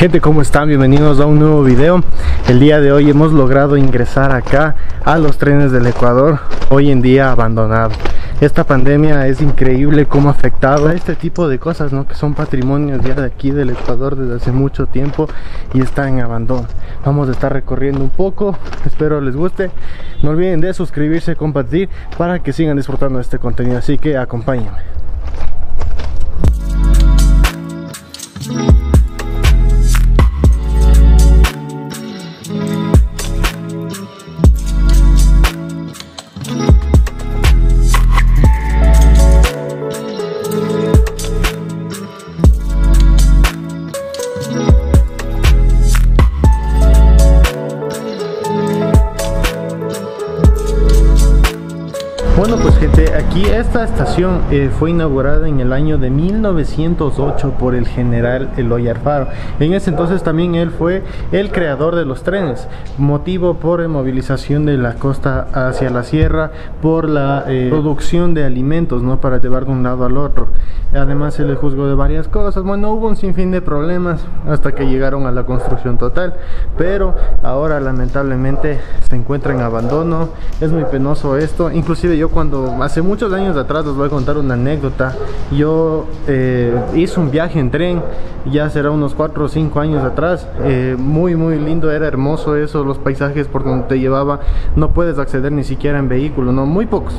Gente, ¿cómo están? Bienvenidos a un nuevo video. El día de hoy hemos logrado ingresar acá a los trenes del Ecuador, hoy en día abandonado. Esta pandemia es increíble cómo ha afectado a este tipo de cosas, ¿no? Que son patrimonios ya de aquí del Ecuador desde hace mucho tiempo y están en abandono. Vamos a estar recorriendo un poco, espero les guste. No olviden de suscribirse, compartir para que sigan disfrutando de este contenido, así que acompáñenme. Bueno, pues gente, aquí esta estación fue inaugurada en el año de 1908 por el general Eloy Alfaro. En ese entonces también él fue el creador de los trenes, motivo por movilización de la costa hacia la sierra, por la producción de alimentos, ¿no? Para llevar de un lado al otro. Además se le juzgó de varias cosas, bueno, hubo un sinfín de problemas hasta que llegaron a la construcción total, pero ahora lamentablemente se encuentra en abandono. Es muy penoso esto, inclusive yo cuando hace muchos años atrás, les voy a contar una anécdota. Yo hice un viaje en tren, ya será unos 4 o 5 años atrás, muy lindo, era hermoso eso, los paisajes por donde te llevaba. No puedes acceder ni siquiera en vehículo, no, muy pocos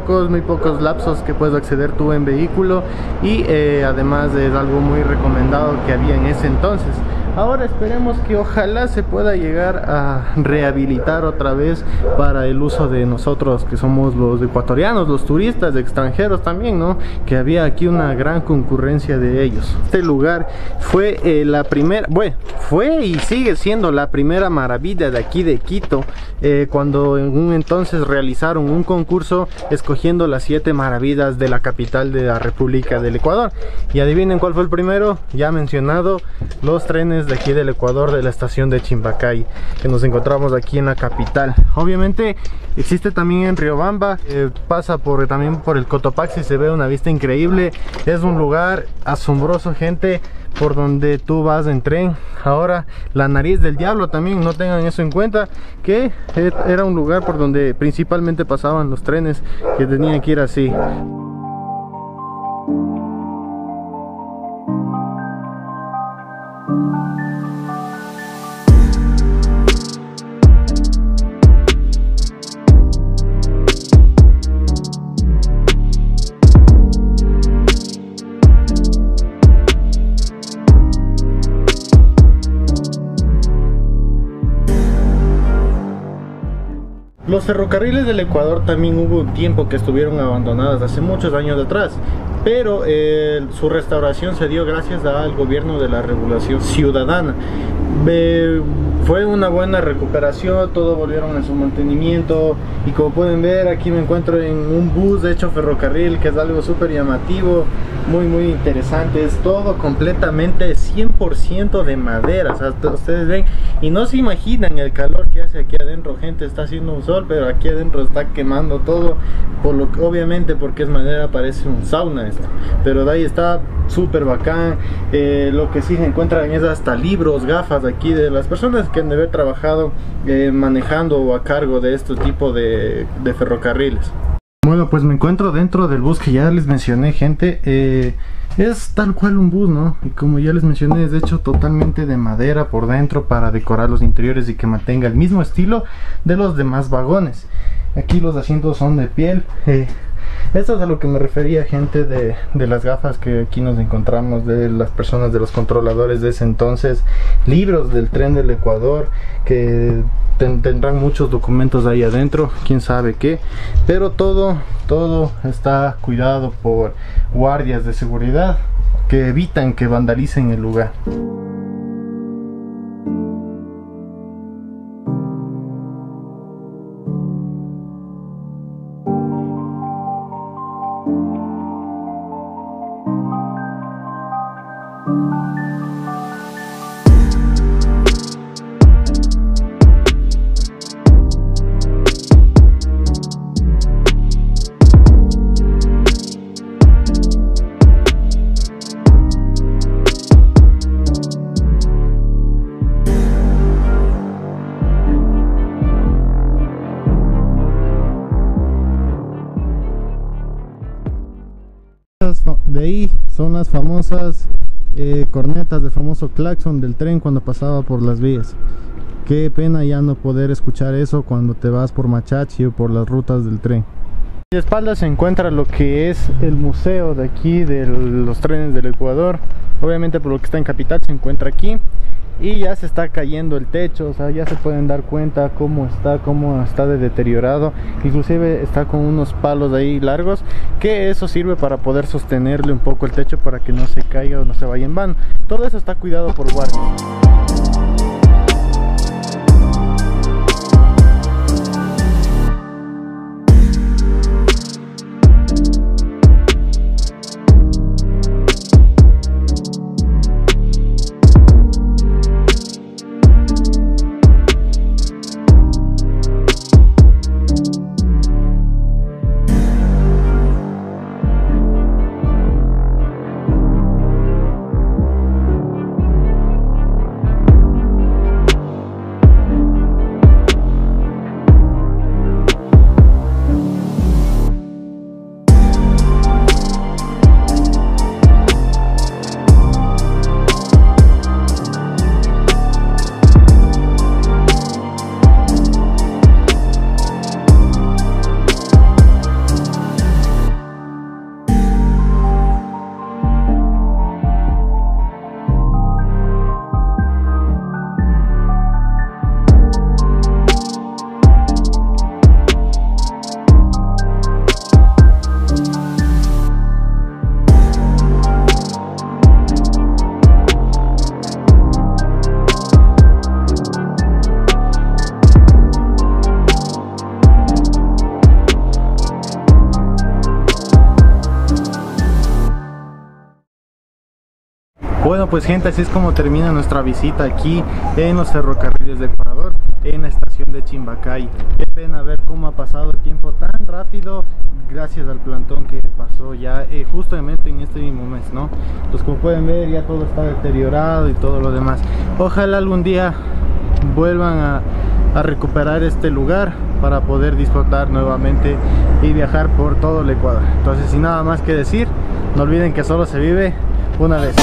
lapsos que puedes acceder tú en vehículo, y además es algo muy recomendado que había en ese entonces. Ahora esperemos que ojalá se pueda llegar a rehabilitar otra vez para el uso de nosotros que somos los ecuatorianos, los turistas extranjeros también, ¿no? Que había aquí una gran concurrencia de ellos. Este lugar fue la primera, bueno, fue y sigue siendo la primera maravilla de aquí de Quito, cuando en un entonces realizaron un concurso escogiendo las 7 maravillas de la capital de la República del Ecuador. Y adivinen cuál fue el primero, ya mencionado, los trenes de aquí del Ecuador, de la estación de Chimbacay, que nos encontramos aquí en la capital. Obviamente existe también en Riobamba, pasa también por el Cotopaxi, se ve una vista increíble. Es un lugar asombroso, gente, por donde tú vas en tren. Ahora la Nariz del Diablo también, no tengan eso en cuenta, que era un lugar por donde principalmente pasaban los trenes que tenían que ir así. Los ferrocarriles del Ecuador también hubo un tiempo que estuvieron abandonadas hace muchos años atrás, pero su restauración se dio gracias al gobierno de la Revolución Ciudadana. Fue una buena recuperación, todo volvieron a su mantenimiento, y como pueden ver aquí me encuentro en un bus hecho ferrocarril, que es algo súper llamativo, muy interesante. Es todo completamente 100% de madera, o sea, ustedes ven y no se imaginan el calor que hace aquí adentro, gente. Está haciendo un sol, pero aquí adentro está quemando todo, obviamente porque es madera, parece un sauna esto, pero de ahí está súper bacán. Lo que sí se encuentran es hasta libros, gafas aquí de las personas que han de haber trabajado manejando o a cargo de este tipo de ferrocarriles. Bueno, pues me encuentro dentro del bus que ya les mencioné, gente. Es tal cual un bus, ¿no? Y como ya les mencioné, es hecho totalmente de madera por dentro para decorar los interiores y que mantenga el mismo estilo de los demás vagones. Aquí los asientos son de piel. Esto es a lo que me refería, gente, de las gafas que aquí nos encontramos, de las personas, de los controladores de ese entonces. Libros del tren del Ecuador, que tendrán muchos documentos ahí adentro, quién sabe qué, pero todo está cuidado por guardias de seguridad que evitan que vandalicen el lugar. De ahí son las famosas cornetas, del famoso claxon del tren cuando pasaba por las vías. Qué pena ya no poder escuchar eso cuando te vas por Machachi o por las rutas del tren. De espaldas se encuentra lo que es el museo de aquí de los trenes del Ecuador. Obviamente por lo que está en Capital se encuentra aquí. Y ya se está cayendo el techo, o sea, ya se pueden dar cuenta cómo está de deteriorado. Inclusive está con unos palos ahí largos, que eso sirve para poder sostenerle un poco el techo para que no se caiga o no se vaya en vano. Todo eso está cuidado por guardias. Bueno, pues gente, así es como termina nuestra visita aquí en los ferrocarriles de Ecuador, en la estación de Chimbacay. Qué pena ver cómo ha pasado el tiempo tan rápido gracias al plantón que pasó ya justamente en este mismo mes, ¿no? Pues como pueden ver ya todo está deteriorado y todo lo demás. Ojalá algún día vuelvan a recuperar este lugar para poder disfrutar nuevamente y viajar por todo el Ecuador. Entonces, sin nada más que decir, no olviden que solo se vive una vez.